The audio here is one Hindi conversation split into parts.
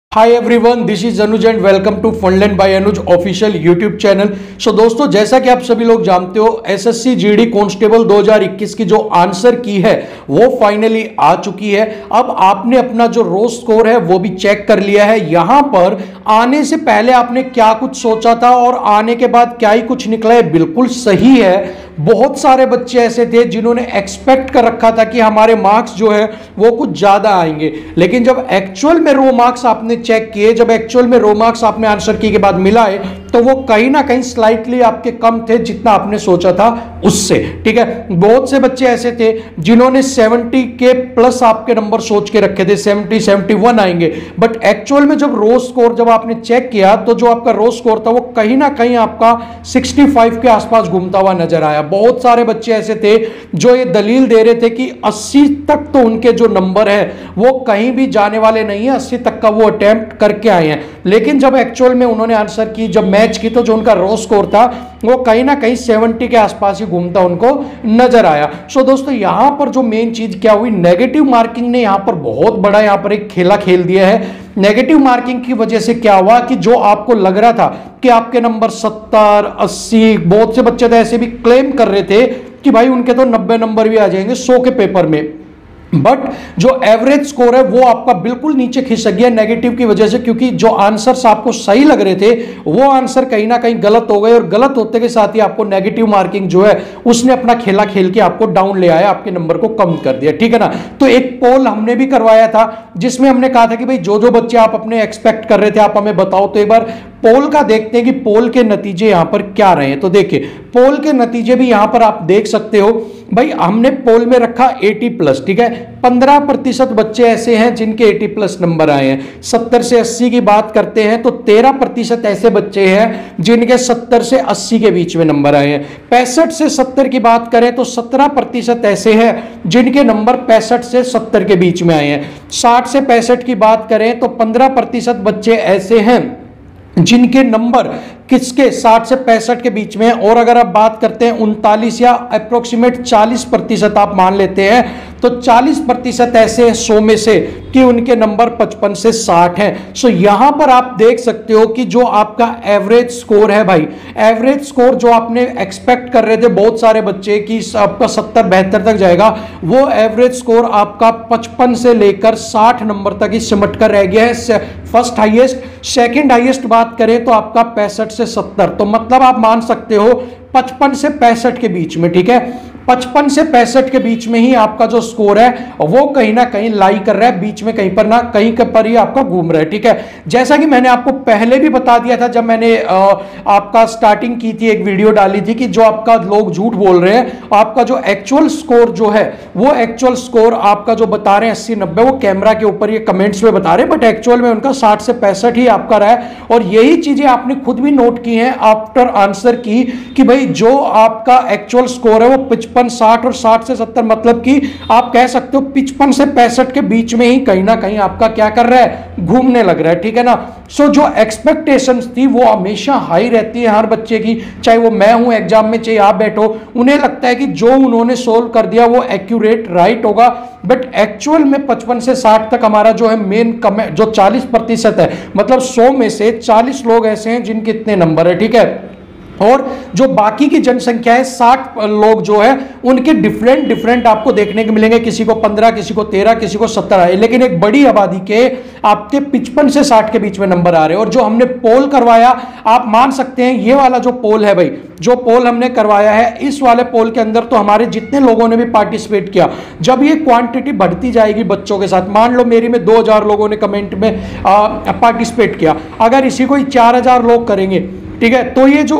Hi everyone, this is Anuj and welcome to Funland by Anuj official YouTube channel. So दोस्तों, जैसा कि आप सभी लोग जानते हो, एसएससी जीडी कांस्टेबल 2021 की जो आंसर की है वो फाइनली आ चुकी है। अब आपने अपना जो रोज स्कोर है वो भी चेक कर लिया है। यहां पर आने से पहले आपने क्या कुछ सोचा था और आने के बाद क्या ही कुछ निकला है, बिल्कुल सही है। बहुत सारे बच्चे ऐसे थे जिन्होंने एक्सपेक्ट कर रखा था कि हमारे मार्क्स जो है वो कुछ ज्यादा आएंगे, लेकिन जब एक्चुअल में रो मार्क्स आपने चेक किए, जब एक्चुअल में रो मार्क्स आपने आंसर की के बाद मिलाए, तो वो कहीं ना कहीं स्लाइटली आपके कम थे जितना आपने सोचा था उससे। ठीक है, बहुत से बच्चे ऐसे थे जिन्होंने 70 के प्लस आपके नंबर सोच के रखे थे, 70 71 आएंगे, बट एक्चुअल में जब रो स्कोर जब आपने चेक किया तो जो आपका रो स्कोर था वो कहीं ना कहीं आपका 65 के आसपास घूमता हुआ नजर आया। बहुत सारे बच्चे ऐसे थे जो ये दलील दे रहे थे कि 80 तक तो उनके जो नंबर है वो कहीं भी जाने वाले नहीं है, 80 तक का वो अटेम्प्ट करके आए हैं। लेकिन जब एक्चुअल में उन्होंने आंसर की, जब मैच की, तो जो उनका रो स्कोर था वो कहीं ना कहीं 70 के आसपास ही घूमता उनको नजर आया। सो दोस्तों, यहां पर जो मेन चीज क्या हुई, नेगेटिव मार्किंग ने यहां पर बहुत बड़ा यहां पर एक खेला खेल दिया है। नेगेटिव मार्किंग की वजह से क्या हुआ कि जो आपको लग रहा था कि आपके नंबर 70 80, बहुत से बच्चे तो ऐसे भी क्लेम कर रहे थे कि भाई उनके तो 90 नंबर भी आ जाएंगे 100 के पेपर में, बट जो एवरेज स्कोर है वो आपका बिल्कुल नीचे खिसक गया नेगेटिव की वजह से, क्योंकि जो आंसर्स आपको सही लग रहे थे वो आंसर कहीं ना कहीं गलत हो गए, और गलत होते के साथ ही आपको नेगेटिव मार्किंग जो है उसने अपना खेला खेल के आपको डाउन ले आया, आपके नंबर को कम कर दिया। ठीक है ना। तो एक पोल हमने भी करवाया था जिसमें हमने कहा था कि भाई जो जो बच्चे आप अपने एक्सपेक्ट कर रहे थे आप हमें बताओ। तो एक बार पोल का देखते हैं कि पोल के नतीजे यहां पर क्या रहे हैं। तो देखिए, पोल के नतीजे भी यहां पर आप देख सकते हो। भाई हमने पोल में रखा 80 प्लस, ठीक है, 15% बच्चे ऐसे हैं जिनके 80 प्लस नंबर आए हैं। 70 से 80 की बात करते हैं तो 13% ऐसे बच्चे हैं जिनके 70 से 80 के बीच में नंबर आए हैं। 65 से 70 की बात करें तो 17% ऐसे हैं जिनके नंबर 65 से 70 के बीच में आए हैं। 60 से 65 की बात करें तो 15% बच्चे ऐसे हैं जिनके नंबर किसके 60 से 65 के बीच में। और अगर आप बात करते हैं 39 या अप्रोक्सीमेट 40% आप मान लेते हैं, तो 40% ऐसे हैं 100 में से कि उनके नंबर 55 से 60 हैं। सो यहां पर आप देख सकते हो कि जो आपका एवरेज स्कोर है, भाई एवरेज स्कोर जो आपने एक्सपेक्ट कर रहे थे बहुत सारे बच्चे कि आपका 70-72 तक जाएगा, वो एवरेज स्कोर आपका 55 से लेकर 60 नंबर तक ही सिमट कर रह गया है। फर्स्ट हाईएस्ट, सेकंड हाईएस्ट बात करें तो आपका 65 से 70, तो मतलब आप मान सकते हो 55 से 65 के बीच में। ठीक है, 55 से 65 के बीच में ही आपका जो स्कोर है वो कहीं ना कहीं लाई कर रहा है, बीच में कहीं पर ना कहीं पर ही आपका घूम रहा है। ठीक है, जैसा कि मैंने आपको पहले भी बता दिया था जब मैंने आपका स्टार्टिंग की थी, एक वीडियो डाली थी कि जो आपका लोग झूठ बोल रहे हैं, आपका जो एक्चुअल स्कोर जो है वो एक्चुअल स्कोर आपका जो बता रहे हैं 80-90, वो कैमरा के ऊपर ये कमेंट्स में बता रहे हैं, बट एक्चुअल में उनका 60 से 65 ही आपका रहा है। और यही चीजें आपने खुद भी नोट की हैं आफ्टर आंसर की कि भाई जो आपका एक्चुअल स्कोर है वो 55 60 और 60 से 70, मतलब कि आप कह सकते हो 55 से 65 के बीच में ही कहीं ना कहीं आपका क्या कर रहा है, घूमने लग रहा है। ठीक है ना। सो जो एक्सपेक्टेशंस थी वो हमेशा हाई रहती है हर बच्चे की, चाहे वो मैं हूं एग्जाम में, चाहे आप बैठो, उन्हें लगता है कि जो उन्होंने सोल्व कर दिया वो एक्यूरेट राइट होगा, बट एक्चुअल में 55 से 60 तक हमारा जो है मेन कम है, जो 40% है, मतलब 100 में से 40 लोग ऐसे हैं जिनके इतने नंबर है। ठीक है, और जो बाकी की जनसंख्या है 60 लोग जो है उनके डिफरेंट आपको देखने को मिलेंगे, किसी को 15, किसी को 13, किसी को 17 है, लेकिन एक बड़ी आबादी के आपके 55 से 60 के बीच में नंबर आ रहे हैं। और जो हमने पोल करवाया, आप मान सकते हैं ये वाला जो पोल है, भाई जो पोल हमने करवाया है, इस वाले पोल के अंदर तो हमारे जितने लोगों ने भी पार्टिसिपेट किया, जब ये क्वांटिटी बढ़ती जाएगी बच्चों के साथ, मान लो मेरी में 2000 लोगों ने कमेंट में पार्टिसिपेट किया, अगर इसी को 4000 लोग करेंगे, ठीक है, तो ये जो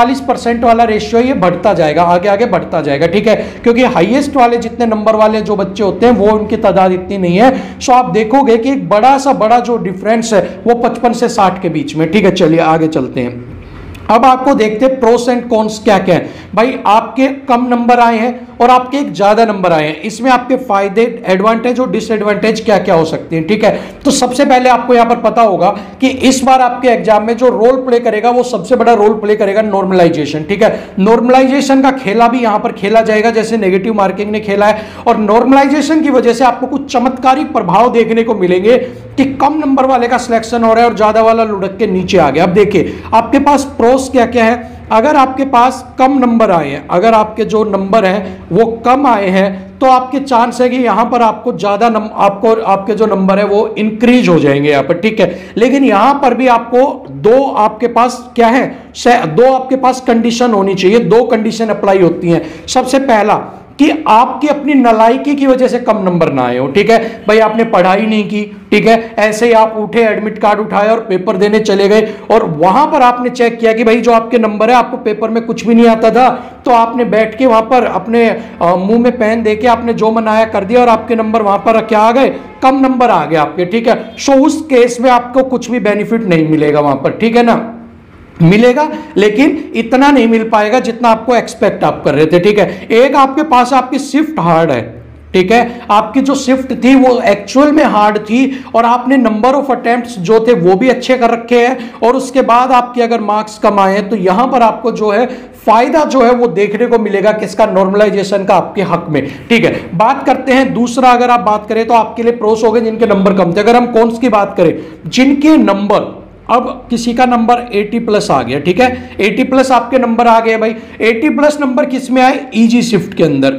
39% वाला रेशियो है ये बढ़ता जाएगा, आगे आगे बढ़ता जाएगा। ठीक है, क्योंकि हाईएस्ट वाले जितने नंबर वाले जो बच्चे होते हैं वो उनकी तादाद इतनी नहीं है। सो आप देखोगे कि एक बड़ा जो डिफरेंस है वो 55 से 60 के बीच में। ठीक है, चलिए आगे चलते हैं। अब आपको देखते हैं प्रोस एंड कॉन्स क्या क्या है। भाई आपके कम नंबर आए हैं और आपके एक ज्यादा नंबर आए हैं, इसमें आपके फायदे, एडवांटेज और डिसएडवांटेज क्या क्या हो सकते हैं, ठीक है। तो सबसे पहले आपको यहां पर पता होगा कि इस बार आपके एग्जाम में जो रोल प्ले करेगा वो सबसे बड़ा रोल प्ले करेगा नॉर्मलाइजेशन, ठीक है। नॉर्मलाइजेशन का खेला भी यहां पर खेला जाएगा जैसे नेगेटिव मार्किंग ने खेला है, और नॉर्मलाइजेशन की वजह से आपको कुछ चमत्कारिक प्रभाव देखने को मिलेंगे कि कम नंबर वाले का सिलेक्शन हो रहा है और ज्यादा वाला लुढ़क के नीचे आ गया। अब देखिए आपके पास प्रोस क्या क्या है। अगर आपके पास कम नंबर आए हैं, अगर आपके जो नंबर हैं वो कम आए हैं, तो आपके चांस है कि यहां पर आपको ज्यादा आपको आपके जो नंबर है वो इंक्रीज हो जाएंगे यहां पर, ठीक है। लेकिन यहां पर भी आपको दो आपके पास क्या है, दो आपके पास कंडीशन होनी चाहिए, दो कंडीशन अप्लाई होती हैं। सबसे पहला कि आपकी अपनी नालायकी की वजह से कम नंबर ना आए हो, ठीक है। भाई आपने पढ़ाई नहीं की, ठीक है, ऐसे ही आप उठे, एडमिट कार्ड उठाए और पेपर देने चले गए, और वहां पर आपने चेक किया कि भाई जो आपके नंबर है, आपको पेपर में कुछ भी नहीं आता था, तो आपने बैठ के वहां पर अपने मुंह में पेन देके आपने जो मनाया कर दिया और आपके नंबर वहां पर क्या आ गए, कम नंबर आ गए आपके, ठीक है। सो उस केस में आपको कुछ भी बेनिफिट नहीं मिलेगा वहां पर, ठीक है ना। मिलेगा लेकिन इतना नहीं मिल पाएगा जितना आपको एक्सपेक्ट आप कर रहे थे, ठीक है। एक आपके पास आपकी शिफ्ट हार्ड है, ठीक है, आपकी जो शिफ्ट थी वो एक्चुअल में हार्ड थी, और आपने नंबर ऑफ अटेम्प्ट्स जो थे वो भी अच्छे कर रखे हैं, और उसके बाद आपके अगर मार्क्स कम आए तो यहां पर आपको जो है फायदा जो है वो देखने को मिलेगा किसका, नॉर्मलाइजेशन का आपके हक में, ठीक है। बात करते हैं दूसरा, अगर आप बात करें तो आपके लिए प्रोस हो गए जिनके नंबर कम थे। अगर हम कौन की बात करें, जिनके नंबर, अब किसी का नंबर 80 प्लस आ गया, ठीक है, 80 प्लस आपके नंबर आ गए भाई, 80 प्लस नंबर किस में आए, इजी शिफ्ट के अंदर,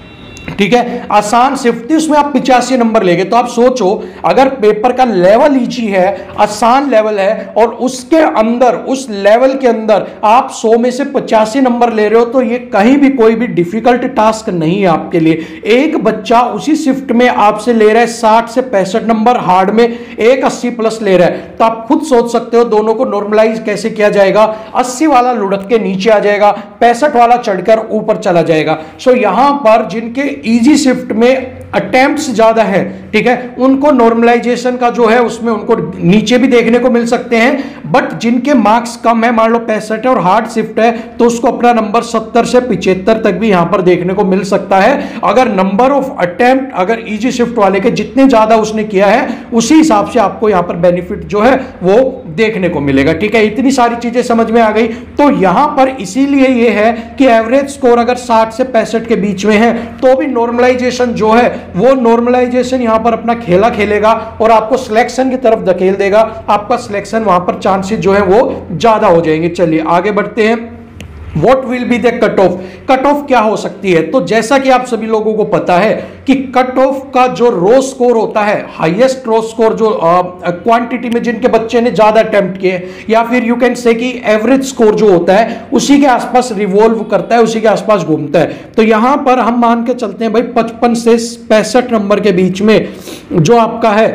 ठीक है, आसान शिफ्ट थी, उसमें आप 85 नंबर ले गए। तो आप सोचो अगर पेपर का लेवल इजी है, आसान लेवल है, और उसके अंदर, उस लेवल के अंदर आप 100 में से 85 नंबर ले रहे हो, तो ये कहीं भी कोई भी डिफिकल्ट टास्क नहीं है आपके लिए। एक बच्चा उसी शिफ्ट में आपसे ले रहा है 60 से 65 नंबर, हार्ड में एक 80 प्लस ले रहा है, तो आप खुद सोच सकते हो दोनों को नॉर्मलाइज कैसे किया जाएगा। 80 वाला लुढ़क के नीचे आ जाएगा, 65 वाला चढ़कर ऊपर चला जाएगा। सो यहां पर जिनके इजी शिफ्ट में अटेम्प्ट्स ज्यादा है, ठीक है, उनको नॉर्मलाइजेशन का जो है उसमें उनको नीचे भी देखने को मिल सकते हैं, बट जिनके मार्क्स कम है, मान लो 65 है और हार्ड शिफ्ट है, तो उसको अपना नंबर 70 से 75 तक भी यहां पर देखने को मिल सकता है। अगर नंबर ऑफ अटेम्प्ट अगर इजी शिफ्ट वाले के जितने ज्यादा उसने किया है, उसी हिसाब से आपको यहां पर बेनिफिट जो है वो देखने को मिलेगा, ठीक है। इतनी सारी चीजें समझ में आ गई। तो यहां पर इसीलिए यह है कि एवरेज स्कोर अगर 60 से 65 के बीच में है, तो भी नॉर्मलाइजेशन जो है वो नॉर्मलाइजेशन यहां पर अपना खेला खेलेगा और आपको सिलेक्शन की तरफ धकेल देगा। आपका सिलेक्शन वहां पर चांसेस जो है वो ज्यादा हो जाएंगे। चलिए आगे बढ़ते हैं। What will be the cut off? Cut off क्या हो सकती है? तो जैसा कि आप सभी लोगों को पता है कि कट ऑफ का जो रो स्कोर होता है, हाईएस्ट रो स्कोर जो क्वांटिटी में जिनके बच्चे ने ज्यादा अटेम्प्ट किए, या फिर यू कैन से कि एवरेज स्कोर जो होता है उसी के आसपास रिवॉल्व करता है, उसी के आसपास घूमता है। तो यहां पर हम मान के चलते हैं भाई 55 से 65 नंबर के बीच में जो आपका है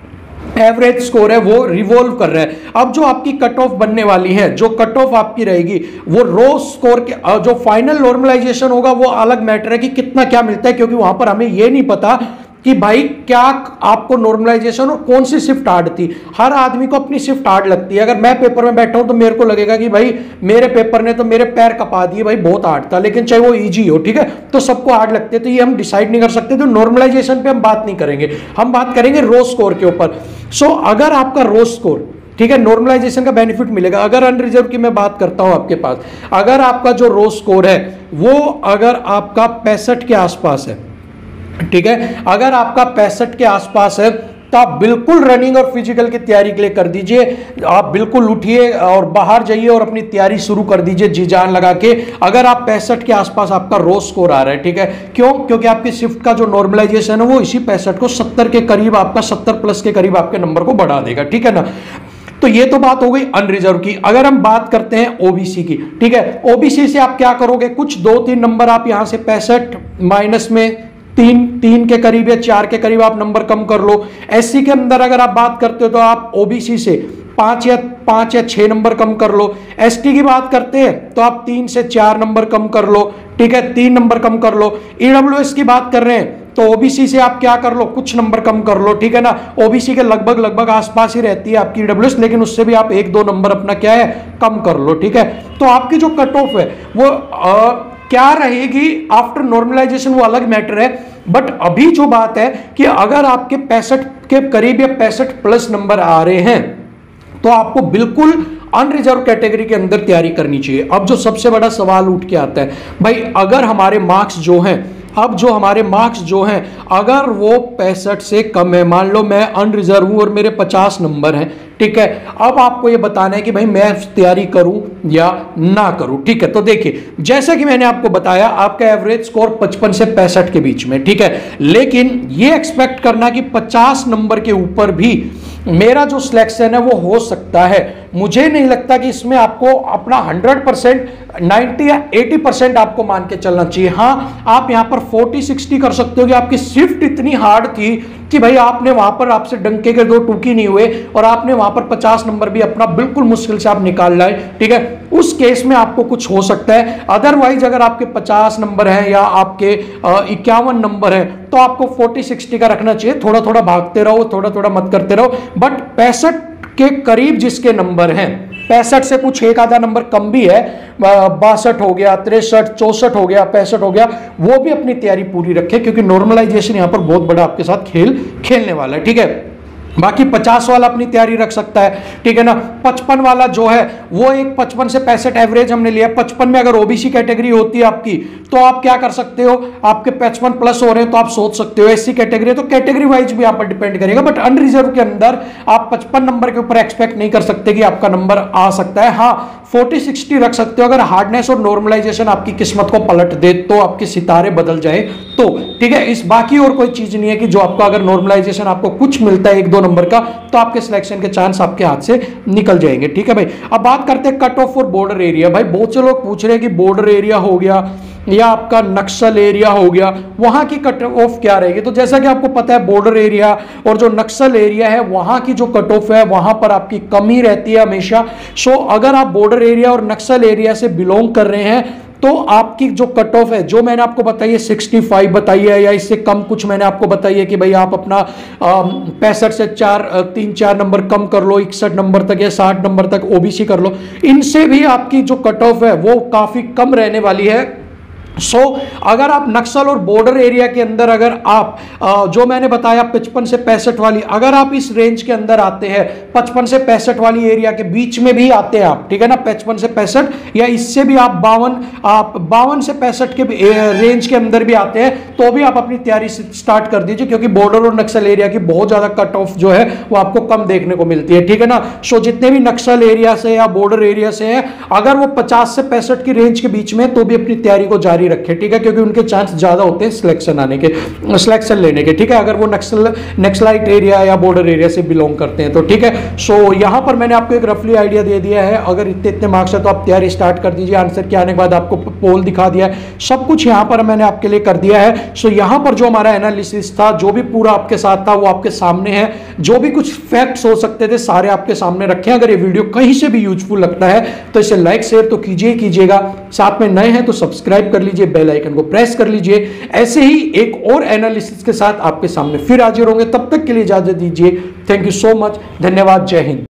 एवरेज स्कोर है वो रिवॉल्व कर रहा है। अब जो आपकी कट ऑफ बनने वाली है, जो कट ऑफ आपकी रहेगी वो रो स्कोर के जो फाइनल नॉर्मलाइजेशन होगा वो अलग मैटर है कि कितना क्या मिलता है, क्योंकि वहां पर हमें ये नहीं पता कि भाई क्या आपको नॉर्मलाइजेशन और कौन सी शिफ्ट हार्ड थी। हर आदमी को अपनी शिफ्ट हार्ड लगती है। अगर मैं पेपर में बैठा हूं तो मेरे को लगेगा कि भाई मेरे पेपर ने तो मेरे पैर कपा दिए, भाई बहुत हार्ड था, लेकिन चाहे वो इजी हो, ठीक है, तो सबको हार्ड लगते हैं। तो ये हम डिसाइड नहीं कर सकते। तो नॉर्मलाइजेशन पे हम बात नहीं करेंगे, हम बात करेंगे रो स्कोर के ऊपर। सो अगर आपका रो स्कोर, ठीक है, नॉर्मलाइजेशन का बेनिफिट मिलेगा। अगर अनरिजर्व की मैं बात करता हूं आपके पास, अगर आपका जो रो स्कोर है वो अगर आपका 65 के आसपास है, ठीक है, अगर आपका 65 के आसपास है, तो आप बिल्कुल रनिंग और फिजिकल की तैयारी के लिए कर दीजिए। आप बिल्कुल उठिए और बाहर जाइए और अपनी तैयारी शुरू कर दीजिए जी जान लगा के। अगर आप 65 के आसपास आपका रो स्कोर आ रहा है, ठीक है, क्यों? क्योंकि आपकी शिफ्ट का जो नॉर्मलाइजेशन है वो इसी 65 को 70 के करीब, आपका 70 प्लस के करीब आपके नंबर को बढ़ा देगा, ठीक है ना। तो ये तो बात हो गई अनरिजर्व की। अगर हम बात करते हैं ओबीसी की, ठीक है, ओबीसी से आप क्या करोगे, कुछ 2-3 नंबर आप यहां से 65 माइनस में 3 के करीब या 4 के करीब आप नंबर कम कर लो। एससी के अंदर अगर आप बात करते हो तो आप ओबीसी से 5 या 6 नंबर कम कर लो। एसटी की बात करते हैं तो आप 3 से 4 नंबर कम कर लो, ठीक है, 3 नंबर कम कर लो। ईडब्ल्यूएस की बात कर रहे हैं तो ओबीसी से आप क्या कर लो, कुछ नंबर कम कर लो, ठीक है ना। ओबीसी के लगभग आसपास ही रहती है आपकी ईडब्ल्यूएस, लेकिन उससे भी आप 1-2 नंबर अपना क्या है कम कर लो, ठीक है। तो आपकी जो कट ऑफ है वो क्या रहेगी आफ्टर नॉर्मलाइजेशन वो अलग मैटर है, बट अभी जो बात है कि अगर आपके 65 के करीब या 65 प्लस नंबर आ रहे हैं तो आपको बिल्कुल अनरिजर्व कैटेगरी के अंदर तैयारी करनी चाहिए। अब जो सबसे बड़ा सवाल उठ के आता है, भाई अगर हमारे मार्क्स जो हैं, अब जो हमारे मार्क्स जो हैं अगर वो 65 से कम है, मान लो मैं अनरिजर्व हूं और मेरे 50 नंबर हैं, ठीक है, अब आपको ये बताना है कि भाई मैं तैयारी करूं या ना करूं। ठीक है, तो देखिए जैसा कि मैंने आपको बताया आपका एवरेज स्कोर 55 से 65 के बीच में, ठीक है, लेकिन ये एक्सपेक्ट करना कि 50 नंबर के ऊपर भी मेरा जो सिलेक्शन है वो हो सकता है, मुझे नहीं लगता कि इसमें आपको अपना 100% 90 या 80% आपको मान के चलना चाहिए। हाँ, आप यहां पर 40-60 कर सकते हो कि आपकी शिफ्ट इतनी हार्ड थी कि भाई आपने वहां पर आपसे डंके के 2 टूकी नहीं हुए और आपने वहां पर 50 नंबर भी अपना बिल्कुल मुश्किल से आप निकाल लाए, ठीक है, उस केस में आपको कुछ हो सकता है। अदरवाइज अगर आपके 50 नंबर हैं या आपके 51 नंबर हैं तो आपको 40-60 का रखना चाहिए। थोड़ा थोड़ा भागते रहो, थोड़ा थोड़ा मत करते रहो, बट 65 के करीब जिसके नंबर हैं, 65 से कुछ एक आधा नंबर कम भी है, 62 हो गया, 63, 64 हो गया, 65 हो गया, वो भी अपनी तैयारी पूरी रखे क्योंकि नॉर्मलाइजेशन यहां पर बहुत बड़ा आपके साथ खेल खेलने वाला है। ठीक है, बाकी 50 वाला अपनी तैयारी रख सकता है, ठीक है ना। 55 वाला जो है वो एक 55 से 65 एवरेज हमने लिया। 55 में अगर ओबीसी कैटेगरी होती है आपकी तो आप क्या कर सकते हो, आपके 55 प्लस हो रहे हैं तो आप सोच सकते हो। एससी कैटेगरी तो कैटेगरी वाइज भी आप पर डिपेंड करेगा, बट अनरिजर्व के अंदर आप 55 नंबर के ऊपर एक्सपेक्ट नहीं कर सकते कि आपका नंबर आ सकता है। हाँ, 40-60 रख सकते हो अगर हार्डनेस और नॉर्मलाइजेशन आपकी किस्मत को पलट दे तो, आपके सितारे बदल जाए तो, ठीक है। इस बाकी और कोई चीज नहीं है कि जो आपको अगर नॉर्मलाइजेशन आपको कुछ मिलता है 1-2 नंबर का तो आपके सिलेक्शन के चांस आपके हाथ से निकल जाएंगे, ठीक है भाई। अब बात करते हैं cut off for border area. भाई बहुत से लोग पूछ रहे हैं कि बॉर्डर एरिया हो गया या आपका नक्सल एरिया हो गया, वहां की कट ऑफ क्या रहेगी। तो जैसा कि आपको पता है बॉर्डर एरिया और जो नक्सल एरिया है वहां की जो कट ऑफ है वहां पर आपकी कमी रहती है हमेशा। सो अगर आप बॉर्डर एरिया और नक्सल एरिया से बिलोंग कर रहे हैं तो आपकी जो कट ऑफ है, जो मैंने आपको बताई है 65 बताई है या इससे कम कुछ मैंने आपको बताई है कि भाई आप अपना 65 से 3-4 नंबर कम कर लो, 61 नंबर तक या 60 नंबर तक ओबीसी कर लो, इनसे भी आपकी जो कट ऑफ है वो काफी कम रहने वाली है। अगर आप नक्सल और बॉर्डर एरिया के अंदर अगर आप जो मैंने बताया 55 से 65 वाली, अगर आप इस रेंज के अंदर आते हैं, 55 से 65 वाली एरिया के बीच में भी आते हैं आप, ठीक है ना, 55 से 65 या इससे भी आप 52 से 65 के रेंज के अंदर भी आते हैं तो भी आप अपनी तैयारी स्टार्ट कर दीजिए क्योंकि बॉर्डर और नक्सल एरिया की बहुत ज्यादा कट ऑफ जो है वो आपको कम देखने को मिलती है, ठीक है ना। सो जितने भी नक्सल एरिया से या बॉर्डर एरिया से है अगर वो 50 से 65 की रेंज के बीच में तो भी अपनी तैयारी को जारी रखे, ठीक है, क्योंकि उनके चांस ज्यादा होते हैं सिलेक्शन आने के, सिलेक्शन लेने के, ठीक है, अगर वो नक्सलाइट एरिया या बॉर्डर एरिया से बिलोंग करते हैं तो, ठीक है। सो यहां पर मैंने आपको एक रफली आइडिया दे दिया है, अगर इतने मार्क्स है तो आप तैयारी स्टार्ट कर दीजिए। आंसर के आने के बाद आपको पोल दिखा दिया है, सब कुछ यहां पर मैंने आपके लिए कर दिया है। सो यहां पर जो हमारा एनालिसिस था, जो भी पूरा आपके साथ था वो आपके सामने है, जो भी कुछ फैक्ट्स हो सकते थे सारे आपके सामने रखे। अगर ये वीडियो कहीं से भी यूजफुल लगता है तो इसे लाइक शेयर तो कीजिएगा, साथ में नए हैं तो सब्सक्राइब कर लीजिए, बेल आइकन को प्रेस कर लीजिए। ऐसे ही एक और एनालिसिस के साथ आपके सामने फिर हाजिर होंगे, तब तक के लिए इजाजत दीजिए। थैंक यू सो मच, धन्यवाद, जय हिंद।